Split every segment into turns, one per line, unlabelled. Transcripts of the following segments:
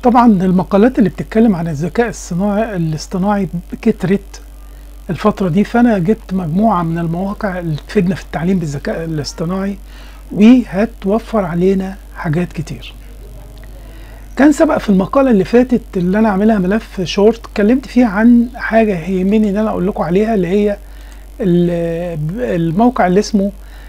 طبعا المقالات اللي بتتكلم عن الذكاء الاصطناعي كترت الفترة دي، فأنا جبت مجموعة من المواقع اللي تفيدنا في التعليم بالذكاء الاصطناعي وهتوفر علينا حاجات كتير. كان سبق في المقالة اللي فاتت اللي أنا عاملها ملف شورت اتكلمت فيها عن حاجة يهمني إن أنا أقول لكم عليها، اللي هي الموقع اللي اسمه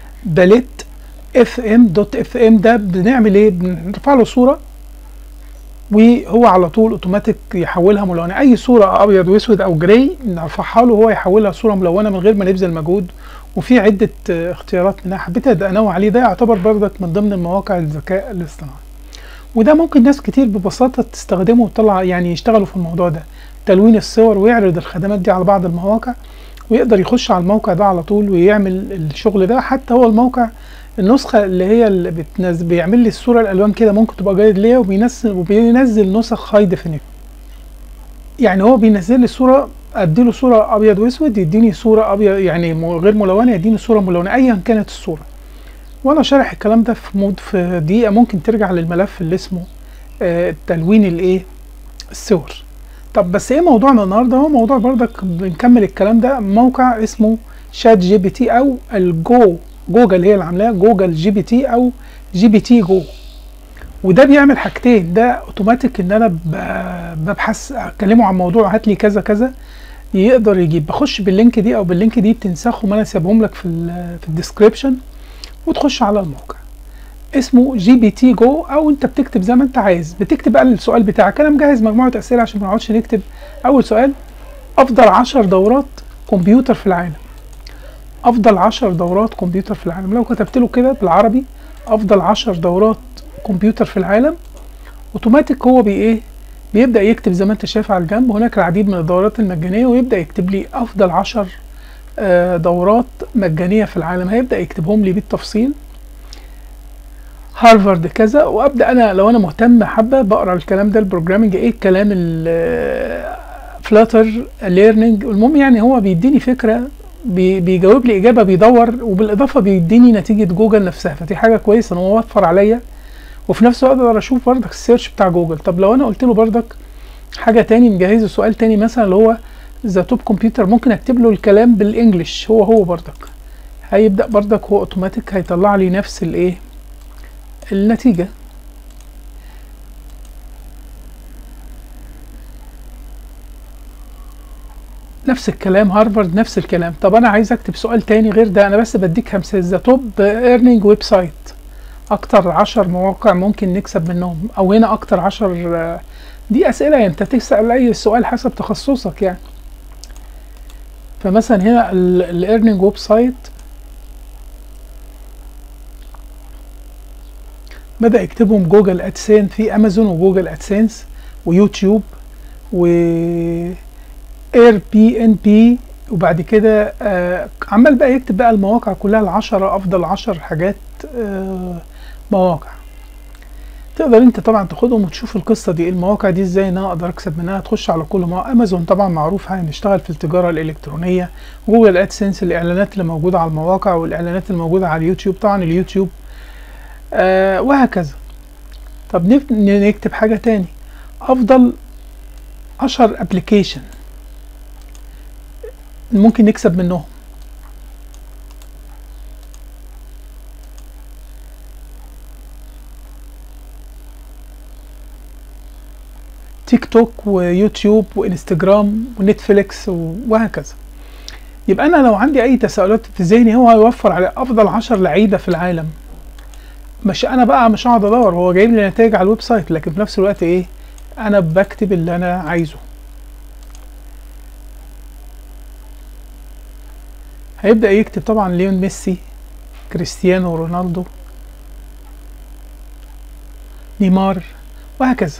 balletfm.fm. ده بنعمل إيه؟ بنرفع له صورة وهو على طول اوتوماتيك يحولها ملونة. اي صورة ابيض واسود او جراي نرفعها له هو يحولها صورة ملونة من غير ما نبذل مجهود، وفي عدة اختيارات منها حبيت انوع عليه. ده يعتبر برضك من ضمن المواقع الذكاء الاصطناعي، وده ممكن ناس كتير ببساطة تستخدمه وتطلع يعني يشتغلوا في الموضوع ده، تلوين الصور، ويعرض الخدمات دي على بعض المواقع ويقدر يخش على الموقع ده على طول ويعمل الشغل ده. حتى هو الموقع النسخة اللي هي اللي بيعمل لي الصورة الألوان كده ممكن تبقى جيد ليا، وبينزل نسخ هاي ديفينيشن. يعني هو بينزل لي الصورة، اديله صورة أبيض وأسود يديني صورة أبيض يعني غير ملونة، يديني صورة ملونة أيا كانت الصورة. وأنا شارح الكلام ده في دقيقة. ممكن ترجع للملف اللي اسمه تلوين الصور. طب بس ايه موضوعنا النهارده؟ هو موضوع برضك بنكمل الكلام ده، موقع اسمه شات جي بي تي او جوجل هي اللي عاملاه، جوجل جي بي تي او جي بي تي جو. وده بيعمل حاجتين، ده اوتوماتيك ان انا ببحث اكلمه عن موضوع هات لي كذا كذا يقدر يجيب، بخش باللينك دي او باللينك دي بتنسخهم، انا سايبهم لك في الديسكريبشن وتخش على الموقع اسمه جي بي تي جو، او انت بتكتب زي ما انت عايز، بتكتب بقى السؤال بتاعك. انا مجهز مجموعه اسئله عشان ما نقعدش نكتب. اول سؤال: افضل 10 دورات كمبيوتر في العالم. افضل 10 دورات كمبيوتر في العالم، لو كتبت له كده بالعربي افضل 10 دورات كمبيوتر في العالم، اوتوماتيك هو بيبدا يكتب زي ما انت شايف على الجنب. هناك العديد من الدورات المجانيه، ويبدا يكتب لي افضل 10 دورات مجانيه في العالم، هيبدا يكتبهم لي بالتفصيل. هارفارد كذا، وابدا انا لو انا مهتم حبه بقرا الكلام ده، البروجرامنج ايه الكلام، فلاتر ليرنينج. المهم يعني هو بيديني فكره، بيجاوب لي اجابه، بيدور، وبالاضافه بيديني نتيجه جوجل نفسها، فدي حاجه كويسه ان هو وفر عليا، وفي نفس الوقت اقدر اشوف برضك السيرش بتاع جوجل. طب لو انا قلت له برضك حاجه تاني، مجهزه سؤال تاني مثلا اللي هو ذا توب كمبيوتر، ممكن اكتب له الكلام بالانجلش هو برضك، هيبدا برضك هو اوتوماتيك هيطلع لي نفس النتيجه. نفس الكلام، هارفارد نفس الكلام. طب انا عايز اكتب سؤال تاني غير ده، انا بس بديك همسه. ذا توب ايرنينج ويب سايت، اكتر 10 مواقع ممكن نكسب منهم، او هنا اكتر 10. دي اسئله يعني انت تسال اي سؤال حسب تخصصك يعني. فمثلا هنا الايرنينج ويب سايت بدأ يكتبهم جوجل ادسين، في امازون وجوجل ادسنس ويوتيوب و اير بي ان بي، وبعد كده عمال بقى يكتب بقى المواقع كلها ال10 افضل 10 حاجات مواقع. تقدر انت طبعا تاخدهم وتشوف القصه دي، المواقع دي ازاي انا اقدر اكسب منها. تخش على كل مواقع امازون طبعا معروف هنشتغل في التجاره الالكترونيه، جوجل ادسنس الاعلانات اللي موجوده على المواقع، والاعلانات اللي موجوده على اليوتيوب طبعا اليوتيوب وهكذا. طب نكتب حاجه تاني، افضل 10 ابلكيشن ممكن نكسب منهم. تيك توك ويوتيوب وانستجرام ونتفليكس وهكذا. يبقى انا لو عندي اي تساؤلات في ذهني هو هيوفر على افضل 10 لعيبه في العالم. مش انا بقى مش هقعد ادور، هو جايب لي نتائج على الويب سايت، لكن في نفس الوقت انا بكتب اللي انا عايزه. هيبدأ يكتب طبعا ليون ميسي، كريستيانو رونالدو، نيمار وهكذا.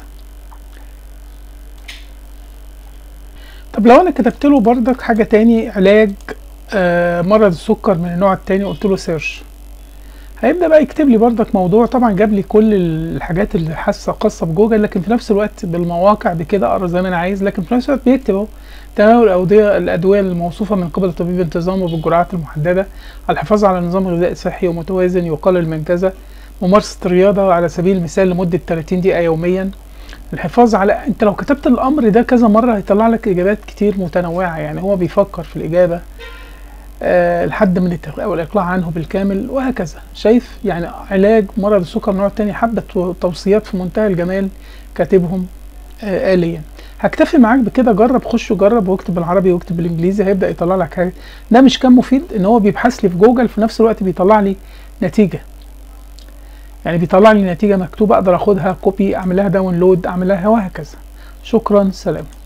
طب لو انا كتبت له برضك حاجة تاني، علاج مرض السكر من النوع التاني، قلت له سيرش، هيبدأ بقى يكتب لي برضك موضوع. طبعا جاب لي كل الحاجات اللي خاصة بجوجل، لكن في نفس الوقت بالمواقع بكده اقرا زي ما انا عايز، لكن في نفس الوقت بيكتب اهو تناول الأدوية الموصوفة من قبل الطبيب انتظامه بالجرعات المحددة، الحفاظ على نظام غذائي صحي ومتوازن يقلل من كذا، ممارسة الرياضة على سبيل المثال لمدة 30 دقيقة يوميا، الحفاظ على، انت لو كتبت الامر ده كذا مرة هيطلع لك اجابات كتير متنوعة، يعني هو بيفكر في الاجابة الحد من التخلية والاقلاع عنه بالكامل وهكذا. شايف يعني علاج مرض السكر النوع التاني، حبة توصيات في منتهى الجمال كاتبهم آليا. هكتفي معاك بكده، جرب، خش وجرب واكتب بالعربي واكتب بالانجليزي، هيبدأ يطلع لك حاجة. ده مش كان مفيد ان هو بيبحث لي في جوجل في نفس الوقت بيطلع لي نتيجة، يعني بيطلع لي نتيجة مكتوبة اقدر اخدها كوبي، اعملها داونلود، اعملها وهكذا. شكرا، سلام.